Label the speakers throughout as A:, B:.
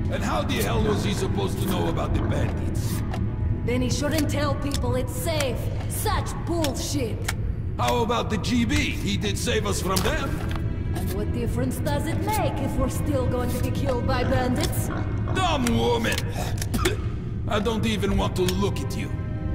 A: And how the hell was he supposed to know about the bandits?
B: Then he shouldn't tell people it's safe. Such bullshit.
A: How about the GB? He did save us from them.
B: And what difference does it make if we're still going to be killed by bandits?
A: Dumb woman! I don't even want to look at you.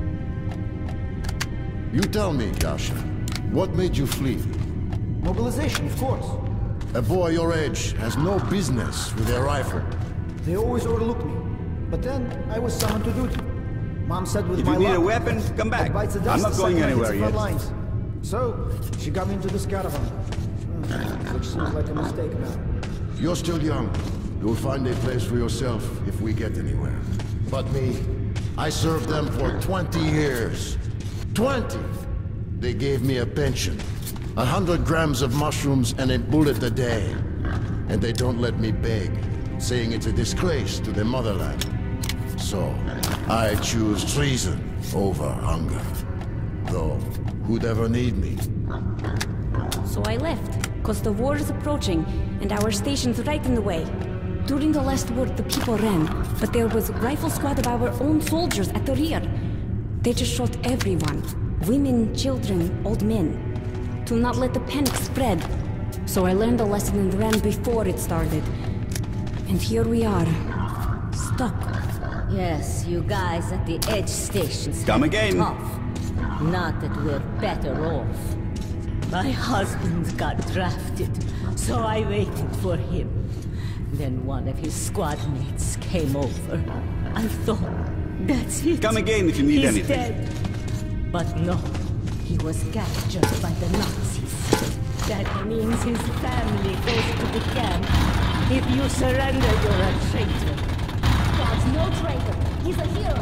C: You tell me, Kasha, what made you flee?
D: Mobilization, of course.
C: A boy your age has no business with a rifle.
D: They always overlook me. But then, I was summoned to duty. Mom said with
E: If
D: my
E: you need
D: luck,
E: a weapon, come back.
D: bites the
E: I'm
D: dust
E: not
D: the
E: going
D: second I hit
E: anywhere
D: the front
E: yet.
D: lines. So, she got me into this caravan. Which seems like a mistake now.
C: You're still young. You'll find a place for yourself if we get anywhere. But me, I served them for 20 years. 20! They gave me a pension. 100 grams of mushrooms and a bullet a day. And they don't let me beg, saying it's a disgrace to the motherland. So, I choose treason over hunger. Though, who'd ever need me?
F: So I left, cause the war is approaching, and our station's right in the way. During the last war, the people ran, but there was a rifle squad of our own soldiers at the rear. They just shot everyone. Women, children, old men. To not let the panic spread. So I learned a lesson and ran before it started. And here we are. Stuck.
G: Yes, you guys at the edge stations.
E: Come again.
G: Tough. Not that we're better off. My husband got drafted, so I waited for him. Then one of his squad mates came over. I thought, that's it.
E: Come again if you need
G: He's
E: anything.
G: dead. But no, he was captured by the Nazis. That means his family goes to the camp. If you surrender, you're a traitor.
B: God's no traitor. He's a hero.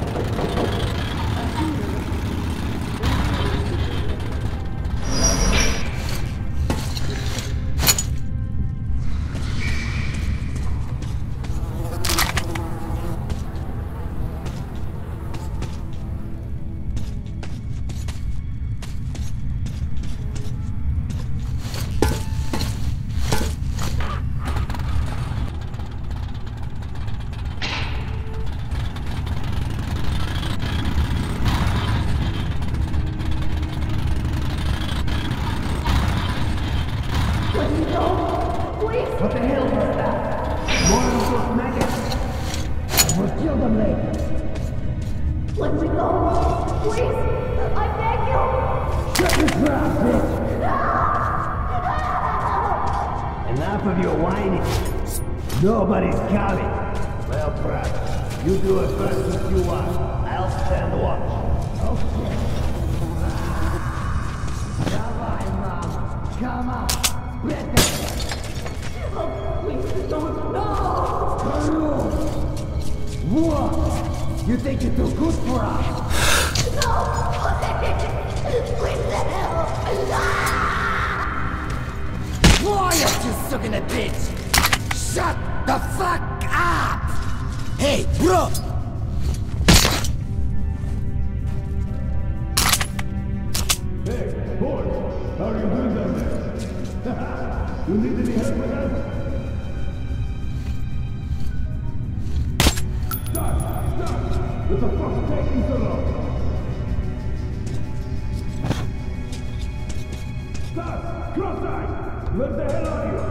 D: What the hell was that? More of those maggots. We'll kill them later.
B: Let me go. Please. I beg you.
D: Shut your trap, bitch! Enough of your whining. Nobody's coming. Well, Pratt, you do it first if you want. I'll stand watch. Okay. Come on, Mom. Come on.
B: Please don't. No.
D: What? You think you're too good for us?
B: No. Please help.
D: Quiet, you sucking a bitch! Shut the fuck up! Hey, bro!
H: Hey, boys! How are you doing down there? You need any help with that? Stop! Stop! What the fuck's taking so long? Stop! Cross-eye! Where the hell are you?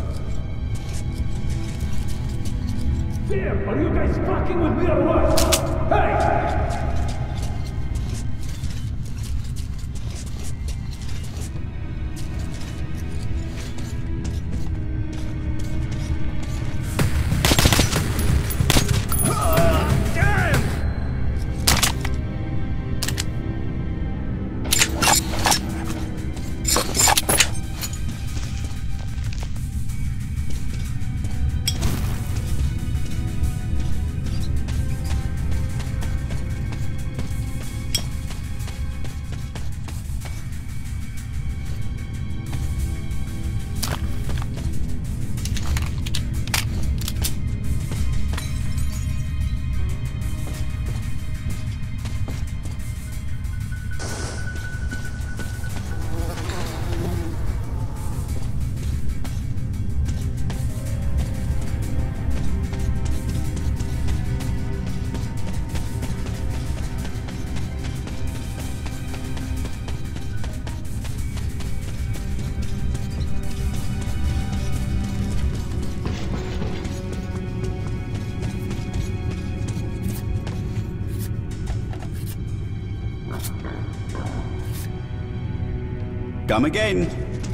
H: Damn! Are you guys fucking with me or what? Hey!
E: Come again.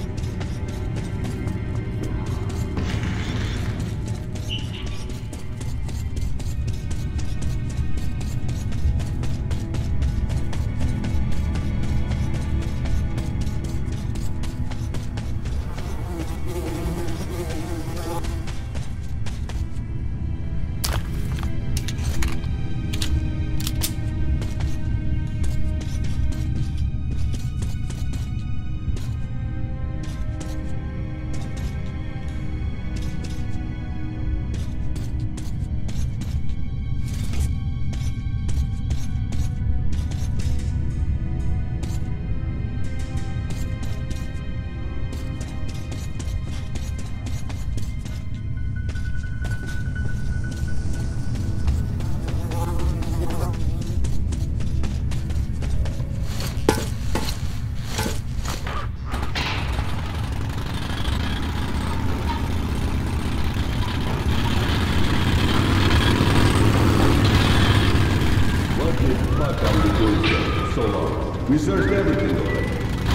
H: We searched everything already.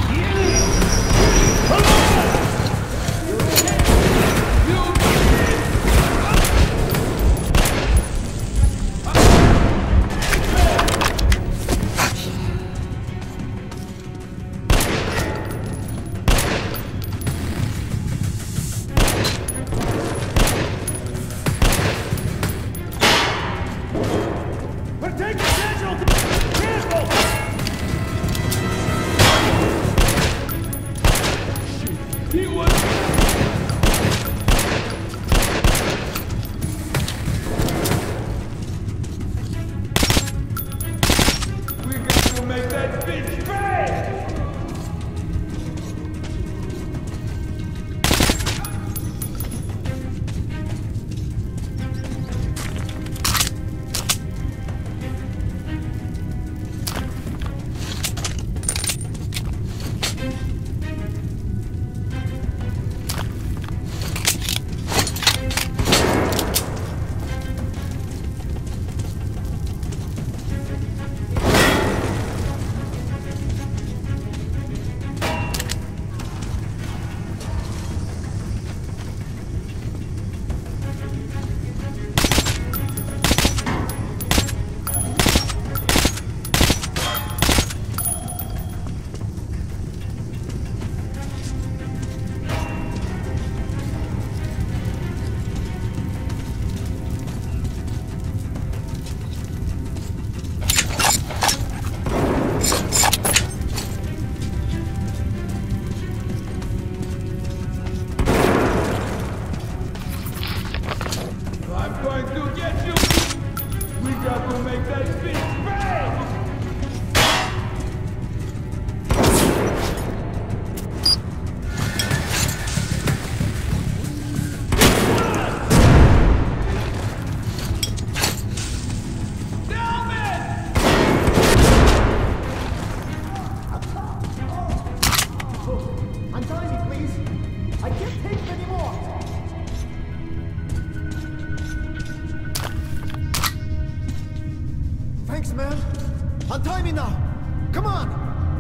I: Thanks, man. Untie me now. Come on.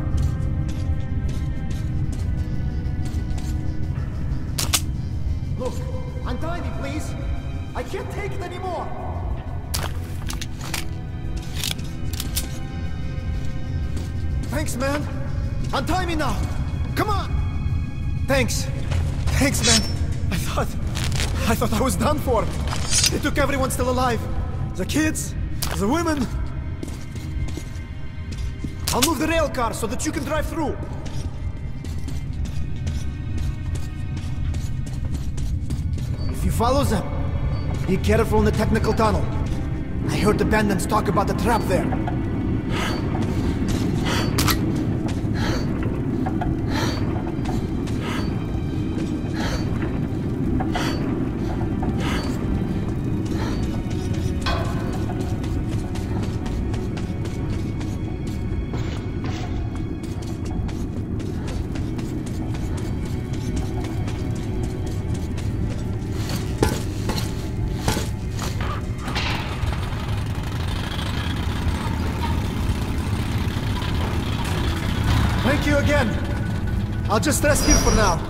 I: Look, untie me, please. I can't take it anymore. Thanks, man. Untie me now. Come on. Thanks. Thanks, man. I thought I was done for. They took everyone still alive. The kids, the women. I'll move the rail car so that you can drive through. If you follow them, be careful in the technical tunnel. I heard the bandits talk about the trap there. I'll just rest here for now.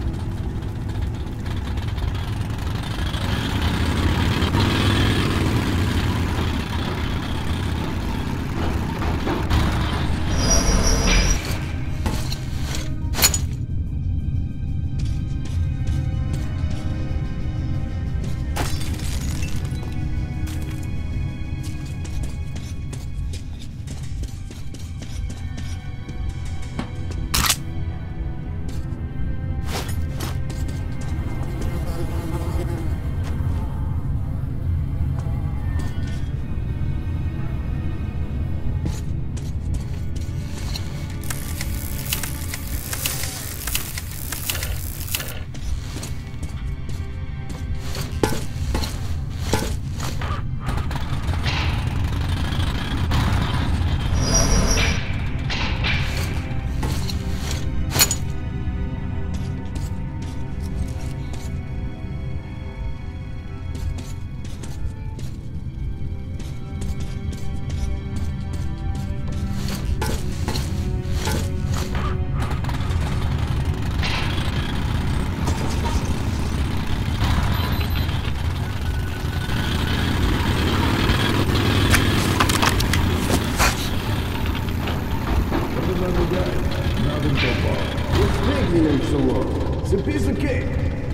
H: It's a piece of cake.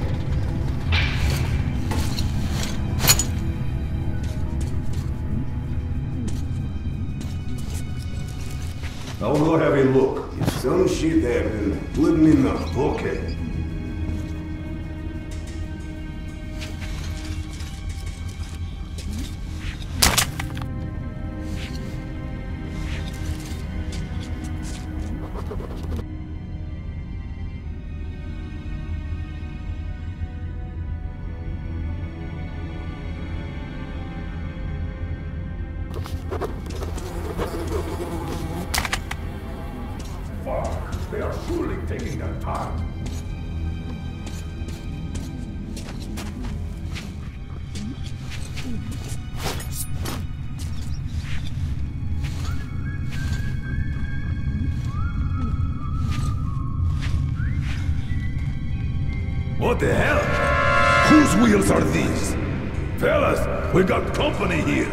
H: I'll go have a look. If some shit happened, let me know, okay?
E: They are surely taking their time. What the hell? Whose wheels are these? Fellas, we got company here.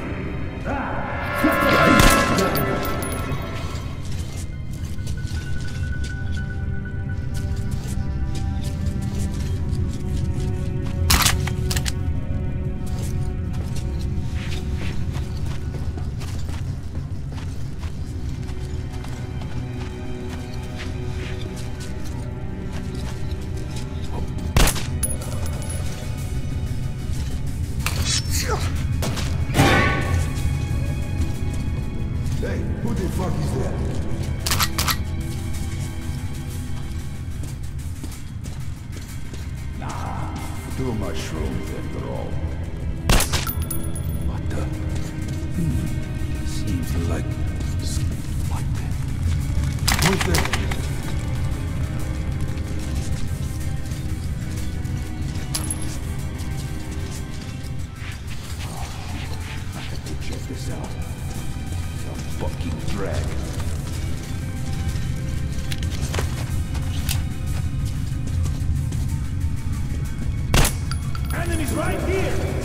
H: Hey, who the fuck is that?
A: Nah, two mushrooms after all. What the? Seems like... What the? Who's that? I have to check this out. Fucking drag.
E: Enemies right here!